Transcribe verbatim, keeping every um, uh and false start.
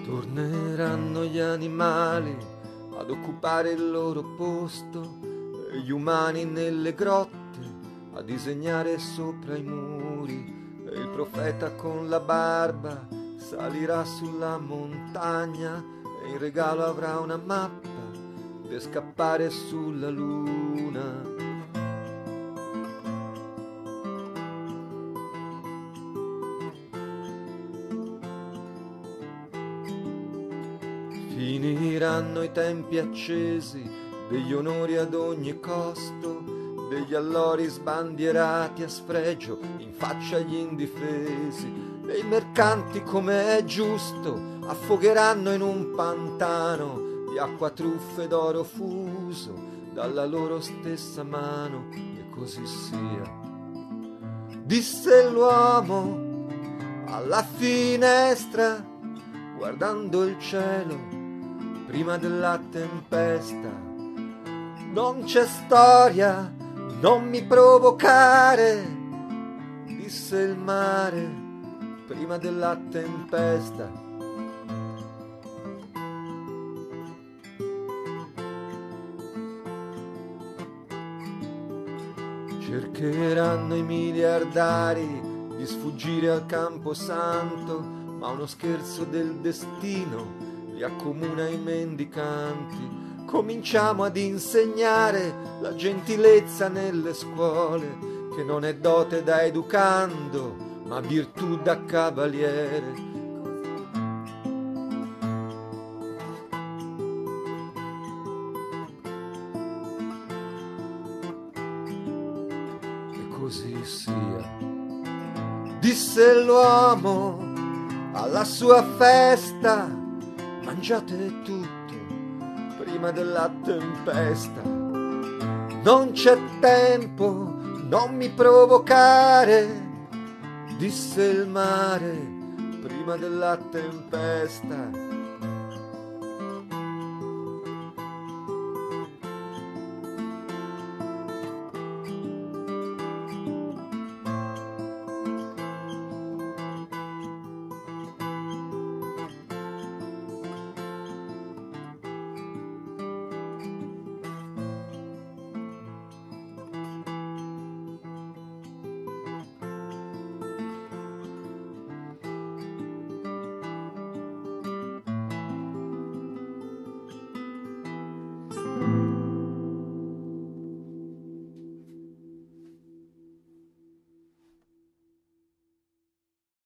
Torneranno gli animali ad occupare il loro posto e gli umani nelle grotte a disegnare sopra i muri, e il profeta con la barba salirà sulla montagna e in regalo avrà una mappa per scappare sulla luna. Finiranno i tempi accesi degli onori ad ogni costo, degli allori sbandierati a sfregio in faccia agli indifesi, e i mercanti, come è giusto, affogheranno in un pantano di acqua, truffe d'oro fuso dalla loro stessa mano. E così sia, disse l'uomo alla finestra, guardando il cielo prima della tempesta. Non c'è storia, non mi provocare, disse il mare prima della tempesta. Cercheranno i miliardari di sfuggire al camposanto, ma uno scherzo del destino li accomuna ai mendicanti. Cominciamo ad insegnare la gentilezza nelle scuole, che non è dote da educando, ma virtù da cavaliere. E così sia, disse l'uomo alla sua festa, mangiate tutto prima della tempesta. Non c'è tempo, non mi provocare, disse il mare prima della tempesta.